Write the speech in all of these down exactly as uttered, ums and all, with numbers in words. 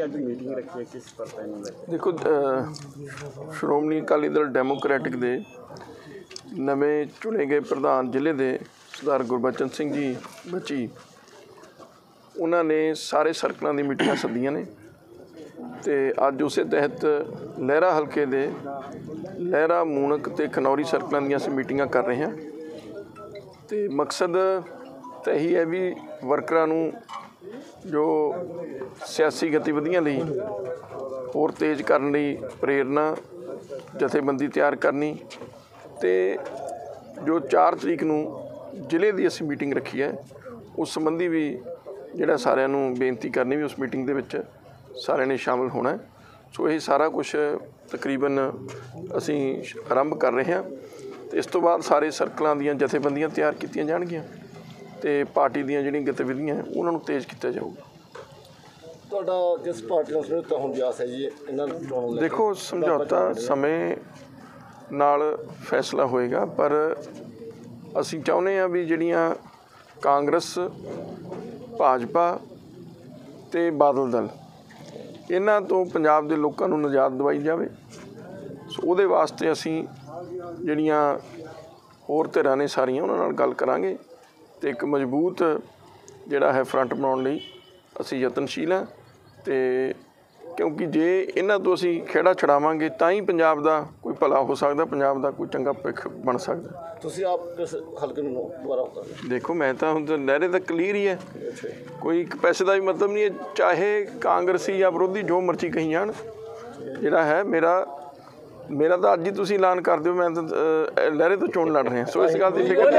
अज meeting रखी है किस पर टाइम में? देखो श्रोमणी अकाली दल डेमोक्रेटिक दे नਵੇਂ चुने गए प्रधान जिले दे सरदार गुरबचन सिंह जी बची उन्होंने सारे सर्कलों की मीटिंग सदियां ने ते अज उस तहत लहरा हल्के दे लहरा मूणक ते खनौरी सर्कलों दी असीं मीटिंगां कर रहे हैं। तो मकसद तो यही है भी वर्करां नूं जो सियासी गतिविधियां लई होर तेज़ करने लई प्रेरणा जथेबंदी तैयार करनी ते जो चार तरीक नूं जिले की असीं मीटिंग रखी है उस संबंधी भी जिहड़ा सारिਆਂ नूं बेनती करनी भी उस मीटिंग दे विच सारिਆਂ ने शामिल होना है। सो ये सारा कुछ तकरीबन असीं आरंभ कर रहे हैं। तो इस तो बाद सारे सर्कलों दीयां जथेबंदियां तैयार कीतियां जाणगीਆਂ ते पार्टी दीयां जिहड़ियां गतिविधियां उन्हां नूं तेज़ किया जाऊगा। तुहाडा किस पार्टी नाल समझौता होण दी आस है जी इन्हां नूं चुणन लई? देखो समझौता समय नाल फैसला होएगा पर असीं चाहुंदे हां भी जिहड़ियां कांग्रेस भाजपा ते बादल दल इन्हां तो पंजाब दे लोकां नूं निजात दवाई जावे। सो उहदे वास्ते असीं जिहड़ियां होर धिरां ने सारियां उन्हां नाल गल करांगे ते एक मजबूत जिहड़ा है फ्रंट बनाउण लई असीं यतनशील हां। ते क्योंकि जे इन्हां तो असीं खेड़ा छड़ावांगे तां ही पंजाब दा कोई भला हो सकदा, पंजाब दा कोई चंगा भविख बन सकदा। तुसीं आप किस हल्के नूं दोबारा होता? देखो मैं तो हुण लहरे तक क्लीयर ही है, कोई एक पैसे का भी मतलब नहीं है, चाहे कांग्रेसी या विरोधी जो मर्जी कही जान, जिहड़ा है मेरा मेरा तो अज ही तुसीं ऐलान कर दिओ मैं तो लहरे तो चोण लड़ रहे हैं। सो इस गल की फिक्र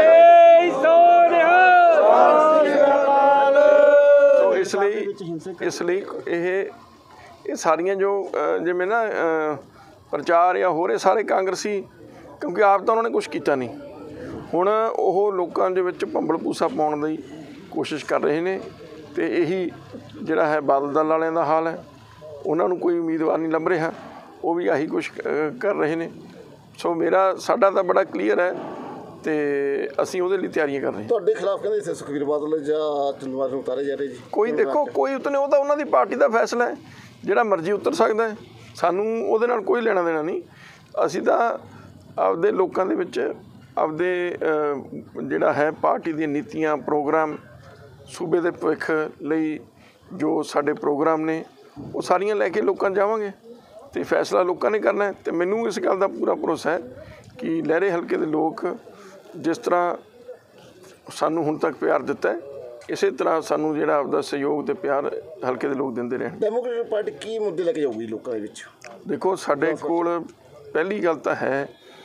तो इसलिए इसलिए ये ये सारियां जो जिवें ना प्रचार या हो रहे सारे कांग्रेसी क्योंकि आप तो उन्होंने कुछ किया नहीं, हुण ओह लोकां दे विच भंबल भूसा पाउण दी कोशिश कर रहे हैं। तो यही जिहड़ा है बादल दल वालियां दा हाल है, उन्हां नूं कोई उम्मीदवार नहीं लभ रहा, वो भी आही कुछ कर रहे हैं। सो मेरा साडा तो बड़ा क्लीयर है तो असीं उहदे लई तैयारियां कर रहे हैं। तुहाडे खिलाफ कहंदे इत्थे सुखबीर बादल जां चंद्रमाल नूं उतारे जा रहे जी? कोई देखो कोई उतने वो तो उन्हां दी पार्टी का फैसला है, जिहड़ा मर्जी उतर सकदा है, सानूं उहदे नाल कोई लेना देना नहीं। असीं तां आपदे लोकां दे विच आपदे जिहड़ा है पार्टी दी नीतियां प्रोग्राम सूबे दे भविख लई जो साडे प्रोग्राम ने वो सारियां लैके लोकां जावांगे तो फैसला लोगों ने करना है। तो मैनू इस गल का पूरा भरोसा है कि लहरे हल्के के लोग जिस तरह सानू हुण तक प्यार दिता है इस तरह सानू जिहड़ा आपदा सहयोग ते प्यार हल्के के लोग दिंदे रहे। डेमोक्रेटिक पार्टी की मुद्दे लेके जाऊगी लोगों के विच? देखो साडे कोल पहली गल तो है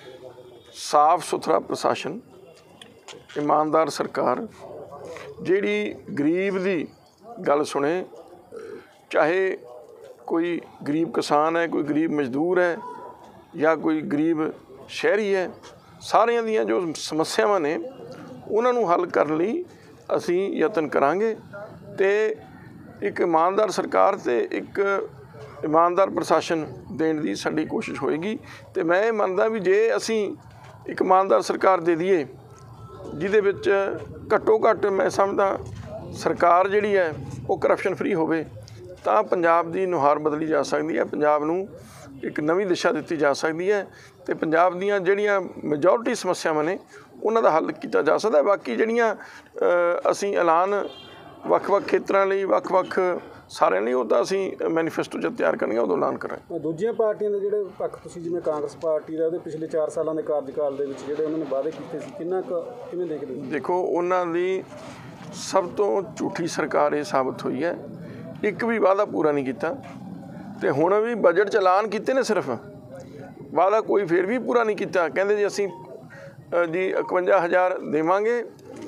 साफ सुथरा प्रशासन, ईमानदार सरकार जिहड़ी गरीब दी गल सुने, चाहे कोई गरीब किसान है, कोई गरीब मजदूर है या कोई गरीब शहरी है, सारियां दियां जो समस्यावां ने उन्हां नूं हल करन लई असीं यतन करांगे। ते एक ईमानदार सरकार ते एक ईमानदार प्रशासन देण दी साडी कोशिश होएगी। ते मैं ये मनदा भी जे असीं एक ईमानदार सरकार दे दईए जिहदे विच घट्टो घट्ट मैं समझदा सरकार जिहड़ी है वो करप्शन फ्री होवे तां पंजाब दी नुहार बदली जा सकती है, पंजाब नूं एक नवीं दिशा दी जा सकती है तो पंजाब दीयां जिहड़ियां मेजोरिटी समस्यावां ने उन्हां दा हल किया जा सकता है। बाकी जिहड़ियां असीं ऐलान वख-वख खेतरां लई वख-वख सारिਆਂ ਲਈ ਉਹ ਤਾਂ ਅਸੀਂ ਮੈਨੀਫੈਸਟੋ ਜਦ ਤਿਆਰ ਕਰਨਗੇ ਉਦੋਂ ਐਲਾਨ ਕਰਾਂਗੇ। ਦੂਜੀਆਂ ਪਾਰਟੀਆਂ ਦੇ ਜਿਹੜੇ ਪੱਖ ਤੁਸੀਂ ਜਿਵੇਂ ਕਾਂਗਰਸ ਪਾਰਟੀ ਦਾ ਉਹਦੇ ਪਿਛਲੇ ਚਾਰ ਸਾਲਾਂ ਦੇ ਕਾਰਜਕਾਲ ਦੇ ਵਿੱਚ ਜਿਹੜੇ ਉਹਨਾਂ ਨੇ ਵਾਅਦੇ ਕੀਤੇ ਸੀ ਕਿੰਨਾ ਕੁ ਕਿਵੇਂ ਦੇਖਦੇ ਹੋ? ਦੇਖੋ ਉਹਨਾਂ ਦੀ ਸਭ ਤੋਂ ਝੂਠੀ ਸਰਕਾਰ ਇਹ ਸਾਬਤ ਹੋਈ ਹੈ, ਇੱਕ ਵੀ ਵਾਅਦਾ ਪੂਰਾ ਨਹੀਂ ਕੀਤਾ ਤੇ ਹੁਣ ਵੀ ਬਜਟ 'ਚ ਐਲਾਨ ਕੀਤੇ ਨੇ, ਸਿਰਫ ਵਾਅਦਾ ਕੋਈ ਫਿਰ ਵੀ ਪੂਰਾ ਨਹੀਂ ਕੀਤਾ। ਕਹਿੰਦੇ ਜੀ ਅਸੀਂ ਜੀ ਇਕਵੰਜਾ ਹਜ਼ਾਰ ਦੇਵਾਂਗੇ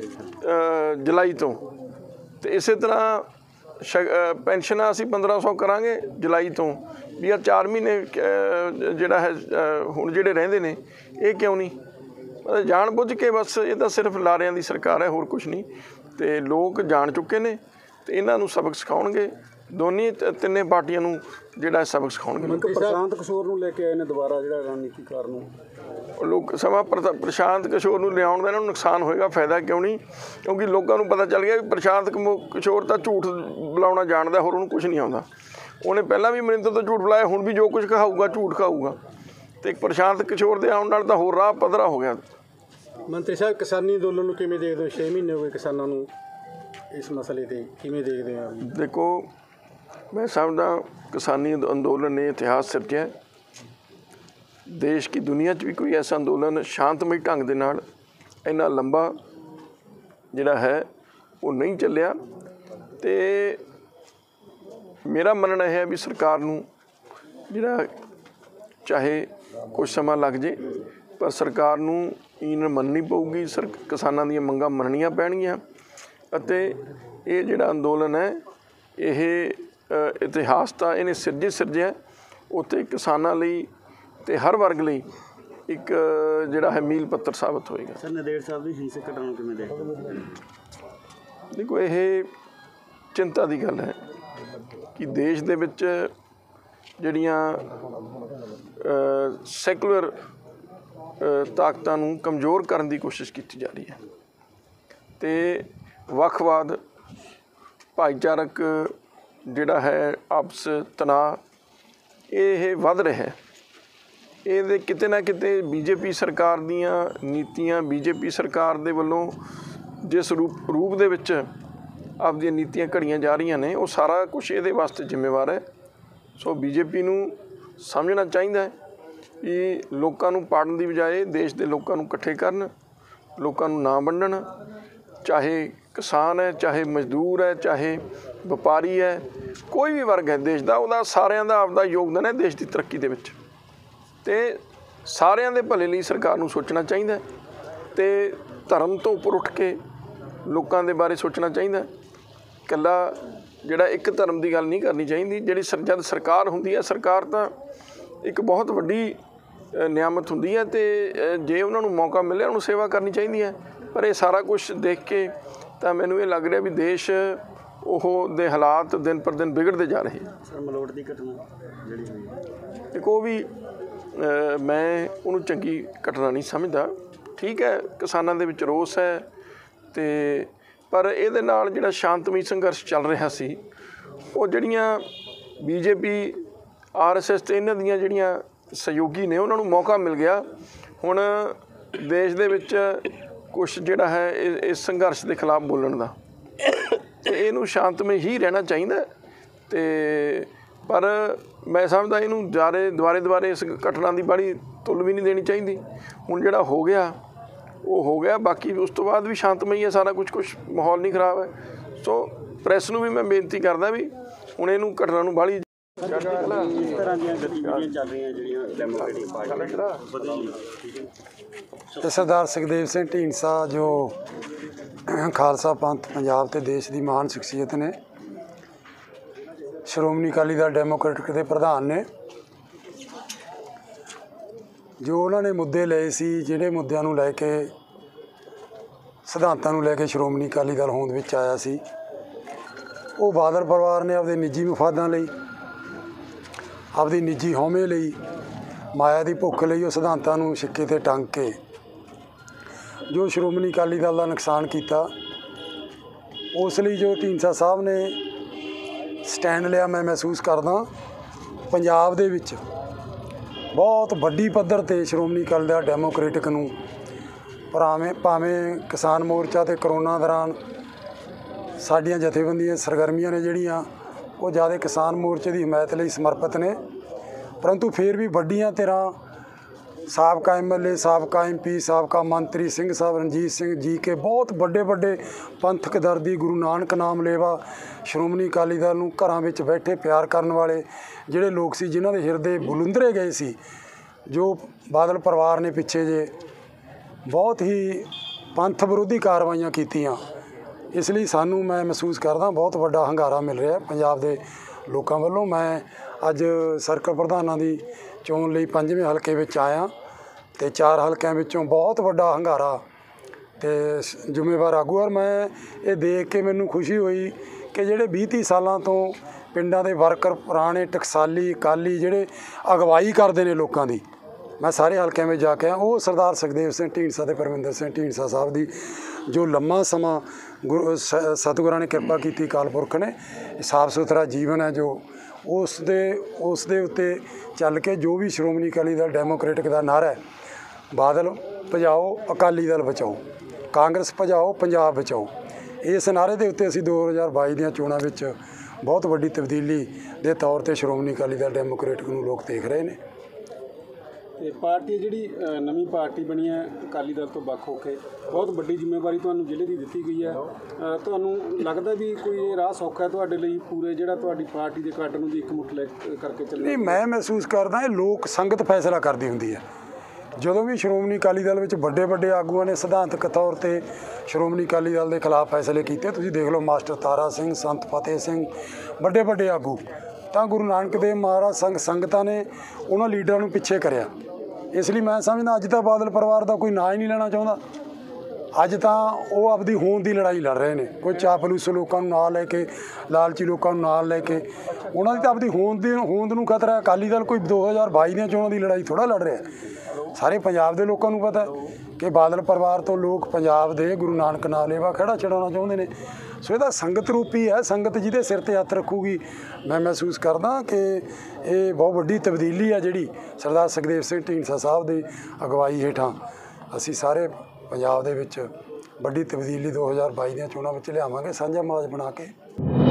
ਜੁਲਾਈ ਤੋਂ ਤੇ ਇਸੇ ਤਰ੍ਹਾਂ ਸ਼ ਪੈਨਸ਼ਨਾਂ ਅਸੀਂ ਪੰਦਰਾਂ ਸੌ ਕਰਾਂਗੇ ਜੁਲਾਈ ਤੋਂ ਵੀ ਆ ਚਾਰ ਮਹੀਨੇ ਜਿਹੜਾ ਹੈ ਹੁਣ ਜਿਹੜੇ ਰਹਿੰਦੇ ਨੇ ਇਹ ਕਿਉਂ ਨਹੀਂ? ਮਤਲਬ ਜਾਣ ਬੁੱਝ ਕੇ ਬਸ ਇਹ ਤਾਂ ਸਿਰਫ ਲਾਰਿਆਂ ਦੀ ਸਰਕਾਰ ਹੈ, ਹੋਰ ਕੁਛ ਨਹੀਂ। ਤੇ ਲੋਕ ਜਾਣ ਚੁੱਕੇ ਨੇ ਤੇ ਇਹਨਾਂ ਨੂੰ ਸਬਕ ਸਿਖਾਉਣਗੇ, ਦੋਨੇ ਤਿੰਨੇ ਪਾਰਟੀਆਂ ਨੂੰ ਜਿਹੜਾ ਸਬਕ ਸਿਖਾਉਣਗੇ। ਪ੍ਰਸ਼ਾਂਤ ਕਿਸ਼ੋਰ ਨੂੰ ਲੈ ਕੇ ਆਏ ਨੇ ਦੁਬਾਰਾ ਜਿਹੜਾ ਰਣਨੀਤੀਕਾਰ ਨੂੰ ਲੋਕ ਸਮਾਂ ਪ੍ਰਸ਼ਾਂਤ ਕਿਸ਼ੋਰ ਨੂੰ ਲਿਆਉਣ ਦਾ ਇਹਨਾਂ ਨੂੰ ਨੁਕਸਾਨ ਹੋਏਗਾ, ਫਾਇਦਾ ਕਿਉਂ ਨਹੀਂ? ਕਿਉਂਕਿ ਲੋਕਾਂ ਨੂੰ ਪਤਾ ਚੱਲ ਗਿਆ ਵੀ ਪ੍ਰਸ਼ਾਂਤ ਕਿਸ਼ੋਰ ਤਾਂ ਝੂਠ ਬੁਲਾਉਣਾ ਜਾਣਦਾ, ਹੋਰ ਉਹਨੂੰ ਕੁਛ ਨਹੀਂ ਆਉਂਦਾ। ਉਹਨੇ ਪਹਿਲਾਂ ਵੀ ਮਨਿੰਦਰ ਤੋਂ ਝੂਠ ਬੁਲਾਇਆ, ਹੁਣ ਵੀ ਜੋ ਕੁਝ ਕਹਾਊਗਾ ਝੂਠ ਕਹਾਊਗਾ। ਤੇ ਇੱਕ ਪ੍ਰਸ਼ਾਂਤ ਕਿਸ਼ੋਰ ਦੇ ਆਉਣ ਨਾਲ ਤਾਂ ਹੋਰ ਰਾਹ ਪੱਧਰਾ ਹੋ ਗਿਆ। ਮੰਤਰੀ ਸਾਹਿਬ, ਕਿਸਾਨੀ ਅੰਦੋਲਨ ਨੂੰ ਕਿਵੇਂ ਦੇਖਦੇ ਹੋ? ਛੇ ਮਹੀਨੇ ਹੋ ਗਏ ਕਿਸਾਨਾਂ ਨੂੰ ਇਸ ਮਸਲੇ 'ਤੇ, ਕਿਵੇਂ ਦੇਖਦੇ ਹੋ? ਦੇਖੋ, ਮੈਂ ਸਮਝਦਾ ਕਿਸਾਨੀ ਅੰਦੋਲਨ ਨੇ ਇਤਿਹਾਸ ਸਿਰਜਿਆ। ਦੇਸ਼ ਕੀ ਦੁਨੀਆ 'ਚ ਵੀ ਕੋਈ ਐਸਾ ਅੰਦੋਲਨ ਸ਼ਾਂਤਮਈ ਢੰਗ ਦੇ ਨਾਲ ਇੰਨਾ ਲੰਬਾ ਜਿਹੜਾ ਹੈ ਉਹ ਨਹੀਂ ਚੱਲਿਆ। ਅਤੇ ਮੇਰਾ ਮੰਨਣਾ ਇਹ ਹੈ ਵੀ ਸਰਕਾਰ ਨੂੰ ਜਿਹੜਾ ਚਾਹੇ ਕੁਛ ਸਮਾਂ ਲੱਗ ਜੇ, ਪਰ ਸਰਕਾਰ ਨੂੰ ਯਕੀਨ ਮੰਨਣੀ ਪਊਗੀ, ਸਰ ਕਿਸਾਨਾਂ ਦੀਆਂ ਮੰਗਾਂ ਮੰਨਣੀਆਂ ਪੈਣਗੀਆਂ। ਅਤੇ ਇਹ ਜਿਹੜਾ ਅੰਦੋਲਨ ਹੈ ਇਹ ਇਤਿਹਾਸ ਤਾਂ ਇਹਨੇ ਸਿਰਜੇ ਸਿਰਜਿਆ, ਉੱਥੇ ਕਿਸਾਨਾਂ ਲਈ ਅਤੇ ਹਰ ਵਰਗ ਲਈ ਇੱਕ ਜਿਹੜਾ ਹੈ ਮੀਲ ਪੱਥਰ ਸਾਬਤ ਹੋਏਗਾ। ਸਰ, ਨੰਦੇੜ ਸਾਹਿਬ ਦੀ ਹਿੰਸਕ ਘਟਨਾ ਨੂੰ ਕਿਵੇਂ ਦੇਖਦੇ? ਦੇਖੋ, ਇਹ ਚਿੰਤਾ ਦੀ ਗੱਲ ਹੈ ਕਿ ਦੇਸ਼ ਦੇ ਵਿੱਚ ਜਿਹੜੀਆਂ ਸੈਕੂਲਰ ਤਾਕਤਾਂ ਨੂੰ ਕਮਜ਼ੋਰ ਕਰਨ ਦੀ ਕੋਸ਼ਿਸ਼ ਕੀਤੀ ਜਾ ਰਹੀ ਹੈ ਅਤੇ ਵੱਖਵਾਦ, ਭਾਈਚਾਰਕ ਜਿਹੜਾ ਹੈ ਆਪਸ ਤਣਾਅ ਇਹ ਵੱਧ ਰਿਹਾ। ਇਹਦੇ ਕਿਤੇ ਨਾ ਕਿਤੇ ਬੀਜੇਪੀ ਸਰਕਾਰ ਦੀਆਂ ਨੀਤੀਆਂ, ਬੀਜੇਪੀ ਸਰਕਾਰ ਦੇ ਵੱਲੋਂ ਜਿਸ ਰੂਪ ਰੂਪ ਦੇ ਵਿੱਚ ਆਪਦੀਆਂ ਨੀਤੀਆਂ ਘੜੀਆਂ ਜਾ ਰਹੀਆਂ ਨੇ, ਉਹ ਸਾਰਾ ਕੁਛ ਇਹਦੇ ਵਾਸਤੇ ਜ਼ਿੰਮੇਵਾਰ ਹੈ। ਸੋ ਬੀਜੇਪੀ ਨੂੰ ਸਮਝਣਾ ਚਾਹੀਦਾ ਹੈ ਕਿ ਲੋਕਾਂ ਨੂੰ ਪਾੜਨ ਦੀ ਬਜਾਏ ਦੇਸ਼ ਦੇ ਲੋਕਾਂ ਨੂੰ ਇਕੱਠੇ ਕਰਨ, ਲੋਕਾਂ ਨੂੰ ਨਾ ਵੰਡਣ। ਚਾਹੇ ਕਿਸਾਨ ਹੈ, ਚਾਹੇ ਮਜ਼ਦੂਰ ਹੈ, ਚਾਹੇ ਵਪਾਰੀ ਹੈ, ਕੋਈ ਵੀ ਵਰਗ ਹੈ ਦੇਸ਼ ਦਾ, ਉਹਦਾ ਸਾਰਿਆਂ ਦਾ ਆਪਦਾ ਯੋਗਦਾਨ ਹੈ ਦੇਸ਼ ਦੀ ਤਰੱਕੀ ਦੇ ਵਿੱਚ। ਅਤੇ ਸਾਰਿਆਂ ਦੇ ਭਲੇ ਲਈ ਸਰਕਾਰ ਨੂੰ ਸੋਚਣਾ ਚਾਹੀਦਾ ਅਤੇ ਧਰਮ ਤੋਂ ਉੱਪਰ ਉੱਠ ਕੇ ਲੋਕਾਂ ਦੇ ਬਾਰੇ ਸੋਚਣਾ ਚਾਹੀਦਾ। ਇਕੱਲਾ ਜਿਹੜਾ ਇੱਕ ਧਰਮ ਦੀ ਗੱਲ ਨਹੀਂ ਕਰਨੀ ਚਾਹੀਦੀ। ਜਿਹੜੀ ਸਰ ਜਦ ਸਰਕਾਰ ਹੁੰਦੀ ਹੈ, ਸਰਕਾਰ ਤਾਂ ਇੱਕ ਬਹੁਤ ਵੱਡੀ ਨਿਆਮਤ ਹੁੰਦੀ ਹੈ ਅਤੇ ਜੇ ਉਹਨਾਂ ਨੂੰ ਮੌਕਾ ਮਿਲਿਆ ਉਹਨੂੰ ਸੇਵਾ ਕਰਨੀ ਚਾਹੀਦੀ ਹੈ। ਪਰ ਇਹ ਸਾਰਾ ਕੁਛ ਦੇਖ ਕੇ ਤਾਂ ਮੈਨੂੰ ਇਹ ਲੱਗ ਰਿਹਾ ਵੀ ਦੇਸ਼ ਉਹ ਦੇ ਹਾਲਾਤ ਦਿਨ ਪਰ ਦਿਨ ਵਿਗੜਦੇ ਜਾ ਰਹੇ। ਸਰ, ਮਲੋਟ ਦੀ ਘਟਨਾ ਜਿਹੜੀ ਹੋਈ, ਦੇਖੋ, ਉਹ ਵੀ ਮੈਂ ਉਹਨੂੰ ਚੰਗੀ ਘਟਨਾ ਨਹੀਂ ਸਮਝਦਾ। ਠੀਕ ਹੈ, ਕਿਸਾਨਾਂ ਦੇ ਵਿੱਚ ਰੋਸ ਹੈ, ਅਤੇ ਪਰ ਇਹਦੇ ਨਾਲ ਜਿਹੜਾ ਸ਼ਾਂਤਮਈ ਸੰਘਰਸ਼ ਚੱਲ ਰਿਹਾ ਸੀ, ਉਹ ਜਿਹੜੀਆਂ ਬੀਜੇਪੀ, ਆਰ ਐਸ ਐਸ ਅਤੇ ਇਹਨਾਂ ਦੀਆਂ ਜਿਹੜੀਆਂ ਸਹਿਯੋਗੀ ਨੇ, ਉਹਨਾਂ ਨੂੰ ਮੌਕਾ ਮਿਲ ਗਿਆ ਹੁਣ ਦੇਸ਼ ਦੇ ਵਿੱਚ ਕੁਛ ਜਿਹੜਾ ਹੈ ਇਹ ਇਸ ਸੰਘਰਸ਼ ਦੇ ਖਿਲਾਫ ਬੋਲਣ ਦਾ, ਅਤੇ ਇਹਨੂੰ ਸ਼ਾਂਤਮਈ ਹੀ ਰਹਿਣਾ ਚਾਹੀਦਾ। ਅਤੇ ਪਰ ਮੈਂ ਸਮਝਦਾ ਇਹਨੂੰ ਜਾਰੇ ਦੁਬਾਰੇ ਦੁਬਾਰੇ ਇਸ ਘਟਨਾ ਦੀ ਬੜੀ ਤੁੱਲ ਵੀ ਨਹੀਂ ਦੇਣੀ ਚਾਹੀਦੀ। ਹੁਣ ਜਿਹੜਾ ਹੋ ਗਿਆ ਉਹ ਹੋ ਗਿਆ, ਬਾਕੀ ਉਸ ਤੋਂ ਬਾਅਦ ਵੀ ਸ਼ਾਂਤਮਈ ਹੈ ਸਾਰਾ ਕੁਛ, ਕੁਛ ਮਾਹੌਲ ਨਹੀਂ ਖਰਾਬ ਹੈ। ਸੋ ਪ੍ਰੈਸ ਨੂੰ ਵੀ ਮੈਂ ਬੇਨਤੀ ਕਰਦਾ ਵੀ ਹੁਣ ਇਹਨੂੰ ਘਟਨਾ ਨੂੰ ਬਾਹਲੀ ਇਸ ਤਰ੍ਹਾਂ ਦੀਆਂ ਗਤੀਵਿਧੀਆਂ ਚੱਲ ਰਹੀਆਂ ਜਿਹੜੀਆਂ ਡੈਮੋਕ੍ਰੈਟਿਕ ਪਾਰਟੀ ਬਦਲੀ। ਸਰਦਾਰ ਸੁਖਦੇਵ ਸਿੰਘ ਢੀਂਡਸਾ ਜੋ ਖਾਲਸਾ ਪੰਥ ਪੰਜਾਬ ਅਤੇ ਦੇਸ਼ ਦੀ ਮਹਾਨ ਸ਼ਖਸੀਅਤ ਨੇ, ਸ਼੍ਰੋਮਣੀ ਅਕਾਲੀ ਦਲ ਡੈਮੋਕ੍ਰੈਟਿਕ ਦੇ ਪ੍ਰਧਾਨ ਨੇ, ਜੋ ਉਹਨਾਂ ਨੇ ਮੁੱਦੇ ਲਏ ਸੀ, ਜਿਹੜੇ ਮੁੱਦਿਆਂ ਨੂੰ ਲੈ ਕੇ, ਸਿਧਾਂਤਾਂ ਨੂੰ ਲੈ ਕੇ ਸ਼੍ਰੋਮਣੀ ਅਕਾਲੀ ਦਲ ਹੋਂਦ ਵਿੱਚ ਆਇਆ ਸੀ, ਉਹ ਬਾਦਲ ਪਰਿਵਾਰ ਨੇ ਆਪਦੇ ਨਿੱਜੀ ਮਫਾਦਾਂ ਲਈ, ਆਪਦੀ ਨਿੱਜੀ ਹਉਮੈ ਲਈ, ਮਾਇਆ ਦੀ ਭੁੱਖ ਲਈ ਉਹ ਸਿਧਾਂਤਾਂ ਨੂੰ ਸਿੱਕੇ 'ਤੇ ਟੰਗ ਕੇ ਜੋ ਸ਼੍ਰੋਮਣੀ ਅਕਾਲੀ ਦਲ ਦਾ ਨੁਕਸਾਨ ਕੀਤਾ, ਉਸ ਲਈ ਜੋ ਢੀਂਡਸਾ ਸਾਹਿਬ ਨੇ ਸਟੈਂਡ ਲਿਆ, ਮੈਂ ਮਹਿਸੂਸ ਕਰਦਾ ਪੰਜਾਬ ਦੇ ਵਿੱਚ ਬਹੁਤ ਵੱਡੀ ਪੱਧਰ 'ਤੇ ਸ਼੍ਰੋਮਣੀ ਅਕਾਲੀ ਦਲ ਡੈਮੋਕ੍ਰੈਟਿਕ ਨੂੰ ਭਾਵੇਂ ਭਾਵੇਂ ਕਿਸਾਨ ਮੋਰਚਾ ਅਤੇ ਕਰੋਨਾ ਦੌਰਾਨ ਸਾਡੀਆਂ ਜਥੇਬੰਦੀਆਂ ਸਰਗਰਮੀਆਂ ਨੇ ਜਿਹੜੀਆਂ ਉਹ ਜ਼ਿਆਦਾ ਕਿਸਾਨ ਮੋਰਚੇ ਦੀ ਹਮਾਇਤ ਲਈ ਸਮਰਪਿਤ ਨੇ, ਪਰੰਤੂ ਫਿਰ ਵੀ ਵੱਡੀਆਂ ਧਿਰਾਂ, ਸਾਬਕਾ ਐਮ ਐਲ ਏ, ਸਾਬਕਾ ਐਮ ਪੀ, ਸਾਬਕਾ ਮੰਤਰੀ ਸਿੰਘ ਸਾਹਿਬ, ਰਣਜੀਤ ਸਿੰਘ ਜੀ ਕੇ ਬਹੁਤ ਵੱਡੇ ਵੱਡੇ ਪੰਥਕ ਦਰਦੀ, ਗੁਰੂ ਨਾਨਕ ਨਾਮ ਲੇਵਾ ਸ਼੍ਰੋਮਣੀ ਅਕਾਲੀ ਦਲ ਨੂੰ ਘਰਾਂ ਵਿੱਚ ਬੈਠੇ ਪਿਆਰ ਕਰਨ ਵਾਲੇ ਜਿਹੜੇ ਲੋਕ ਸੀ, ਜਿਨ੍ਹਾਂ ਦੇ ਹਿਰਦੇ ਬੁਲੰਦਰੇ ਗਏ ਸੀ, ਜੋ ਬਾਦਲ ਪਰਿਵਾਰ ਨੇ ਪਿੱਛੇ ਜੇ ਬਹੁਤ ਹੀ ਪੰਥ ਵਿਰੋਧੀ ਕਾਰਵਾਈਆਂ ਕੀਤੀਆਂ। ਇਸ ਲਈ ਸਾਨੂੰ, ਮੈਂ ਮਹਿਸੂਸ ਕਰਦਾ, ਬਹੁਤ ਵੱਡਾ ਹੁੰਗਾਰਾ ਮਿਲ ਰਿਹਾ ਪੰਜਾਬ ਦੇ ਲੋਕਾਂ ਵੱਲੋਂ। ਮੈਂ ਅੱਜ ਸਰਕਲ ਪ੍ਰਧਾਨਾਂ ਦੀ ਚੋਣ ਲਈ ਪੰਜਵੇਂ ਹਲਕੇ ਵਿੱਚ ਆਇਆ ਅਤੇ ਚਾਰ ਹਲਕਿਆਂ ਵਿੱਚੋਂ ਬਹੁਤ ਵੱਡਾ ਹੁੰਗਾਰਾ ਅਤੇ ਜ਼ਿੰਮੇਵਾਰ ਆਗੂ। ਔਰ ਮੈਂ ਇਹ ਦੇਖ ਕੇ ਮੈਨੂੰ ਖੁਸ਼ੀ ਹੋਈ ਕਿ ਜਿਹੜੇ ਵੀਹ ਤੀਹ ਸਾਲਾਂ ਤੋਂ ਪਿੰਡਾਂ ਦੇ ਵਰਕਰ, ਪੁਰਾਣੇ ਟਕਸਾਲੀ ਅਕਾਲੀ ਜਿਹੜੇ ਅਗਵਾਈ ਕਰਦੇ ਨੇ ਲੋਕਾਂ ਦੀ, ਮੈਂ ਸਾਰੇ ਹਲਕਿਆਂ ਵਿੱਚ ਜਾ ਕੇ ਆਇਆ, ਉਹ ਸਰਦਾਰ ਸੁਖਦੇਵ ਸਿੰਘ ਢੀਂਡਸਾ ਅਤੇ ਪਰਮਿੰਦਰ ਸਿੰਘ ਢੀਂਡਸਾ ਸਾਹਿਬ ਦੀ ਜੋ ਲੰਮਾ ਸਮਾਂ ਗੁਰੂ ਸ ਸਤਿਗੁਰਾਂ ਨੇ ਕਿਰਪਾ ਕੀਤੀ, ਅਕਾਲ ਪੁਰਖ ਨੇ, ਸਾਫ ਸੁਥਰਾ ਜੀਵਨ ਹੈ ਜੋ ਉਸ ਦੇ ਉਸ ਦੇ ਉੱਤੇ ਚੱਲ ਕੇ ਜੋ ਵੀ ਸ਼੍ਰੋਮਣੀ ਅਕਾਲੀ ਦਲ ਡੈਮੋਕ੍ਰੈਟਿਕ ਦਾ ਨਾਅਰਾ ਹੈ, ਬਾਦਲ ਭਜਾਓ ਅਕਾਲੀ ਦਲ ਬਚਾਓ, ਕਾਂਗਰਸ ਭਜਾਓ ਪੰਜਾਬ ਬਚਾਓ, ਇਸ ਨਾਅਰੇ ਦੇ ਉੱਤੇ ਅਸੀਂ ਦੋ ਹਜ਼ਾਰ ਬਾਈ ਦੀਆਂ ਚੋਣਾਂ ਵਿੱਚ ਬਹੁਤ ਵੱਡੀ ਤਬਦੀਲੀ ਦੇ ਤੌਰ ਤੇ ਸ਼੍ਰੋਮਣੀ ਅਕਾਲੀ ਦਲ ਡੈਮੋਕ੍ਰੈਟਿਕ ਨੂੰ ਲੋਕ ਦੇਖ ਰਹੇ ਨੇ। ਤੇ ਪਾਰਟੀ ਜਿਹੜੀ ਅ, ਨਵੀਂ ਪਾਰਟੀ ਬਣੀ ਹੈ ਅਕਾਲੀ ਦਲ ਤੋਂ ਵੱਖ ਹੋ ਕੇ, ਬਹੁਤ ਵੱਡੀ ਜ਼ਿੰਮੇਵਾਰੀ ਤੁਹਾਨੂੰ ਜ਼ਿਲ੍ਹੇ ਦੀ ਦਿੱਤੀ ਗਈ ਹੈ। ਅ, ਤੁਹਾਨੂੰ ਲੱਗਦਾ ਵੀ ਕੋਈ ਇਹ ਰਾਹ ਸੌਖਾ ਹੈ ਤੁਹਾਡੇ ਲਈ, ਪੂਰੇ ਜਿਹੜਾ ਤੁਹਾਡੀ ਪਾਰਟੀ ਦੇ ਕੱਟ ਨੂੰ ਵੀ ਇਕਮੁੱਠ ਲੈ ਕਰਕੇ ਚੱਲਣਾ? ਨਹੀਂ, ਮੈਂ ਮਹਿਸੂਸ ਕਰਦਾ ਇਹ ਲੋਕ ਸੰਗਤ ਫੈਸਲਾ ਕਰਦੀ ਹੁੰਦੀ ਹੈ। ਜਦੋਂ ਵੀ ਸ਼੍ਰੋਮਣੀ ਅਕਾਲੀ ਦਲ ਵਿੱਚ ਵੱਡੇ ਵੱਡੇ ਆਗੂਆਂ ਨੇ ਸਿਧਾਂਤਕ ਤੌਰ ਤੇ ਸ਼੍ਰੋਮਣੀ ਅਕਾਲੀ ਦਲ ਦੇ ਖਿਲਾਫ ਫੈਸਲੇ ਕੀਤੇ, ਤੁਸੀਂ ਦੇਖ ਲਓ ਮਾਸਟਰ ਤਾਰਾ ਸਿੰਘ, ਸੰਤ ਫਤਿਹ ਸਿੰਘ, ਵੱਡੇ ਵੱਡੇ ਆਗੂ, ਤਾਂ ਗੁਰੂ ਨਾਨਕ ਦੇਵ ਮਹਾਰਾਜ ਸੰਗ ਸੰਗਤਾਂ ਨੇ ਉਹਨਾਂ ਲੀਡਰਾਂ ਨੂੰ ਪਿੱਛੇ ਕਰਿਆ। ਇਸ ਲਈ ਮੈਂ ਸਮਝਦਾ ਅੱਜ ਤਾਂ ਬਾਦਲ ਪਰਿਵਾਰ ਦਾ ਕੋਈ ਨਾਂ ਹੀ ਨਹੀਂ ਲੈਣਾ ਚਾਹੁੰਦਾ। ਅੱਜ ਤਾਂ ਉਹ ਆਪਦੀ ਹੋਂਦ ਦੀ ਲੜਾਈ ਲੜ ਰਹੇ ਨੇ, ਕੋਈ ਚਾਪਲੂਸ ਲੋਕਾਂ ਨੂੰ ਨਾਲ ਲੈ ਕੇ, ਲਾਲਚੀ ਲੋਕਾਂ ਨੂੰ ਨਾਲ ਲੈ ਕੇ, ਉਹਨਾਂ ਦੀ ਤਾਂ ਆਪਦੀ ਹੋਂਦ ਦੀ ਹੋਂਦ ਨੂੰ ਖਤਰਾ ਹੈ। ਅਕਾਲੀ ਦਲ ਕੋਈ ਦੋ ਹਜ਼ਾਰ ਬਾਈ ਦੀਆਂ ਚੋਣਾਂ ਦੀ ਲੜਾਈ ਥੋੜ੍ਹਾ ਲੜ ਰਿਹਾ। ਸਾਰੇ ਪੰਜਾਬ ਦੇ ਲੋਕਾਂ ਨੂੰ ਪਤਾ ਕਿ ਬਾਦਲ ਪਰਿਵਾਰ ਤੋਂ ਲੋਕ ਪੰਜਾਬ ਦੇ ਗੁਰੂ ਨਾਨਕ ਨਾਲ ਲੇਵਾ ਖੜਾ ਛਡਾਉਣਾ ਚਾਹੁੰਦੇ ਨੇ। ਸੋ ਇਹਦਾ ਸੰਗਤ ਰੂਪੀ ਹੈ, ਸੰਗਤ ਜਿਹਦੇ ਸਿਰ ਤੇ ਹੱਥ ਰੱਖੂਗੀ। ਮੈਂ ਮਹਿਸੂਸ ਕਰਦਾ ਕਿ ਇਹ ਬਹੁਤ ਵੱਡੀ ਤਬਦੀਲੀ ਹੈ ਜਿਹੜੀ ਸਰਦਾਰ ਸੁਖਦੇਵ ਸਿੰਘ ਢੀਂਡਸਾ ਸਾਹਿਬ ਦੀ ਅਗਵਾਈ ਹੇਠਾਂ ਅਸੀਂ ਸਾਰੇ ਪੰਜਾਬ ਦੇ ਵਿੱਚ ਵੱਡੀ ਤਬਦੀਲੀ ਦੋ ਹਜ਼ਾਰ ਬਾਈ ਦੀਆਂ ਚੋਣਾਂ ਵਿੱਚ ਲਿਆਵਾਂਗੇ, ਸਾਂਝਾ ਮਾਜ ਬਣਾ ਕੇ।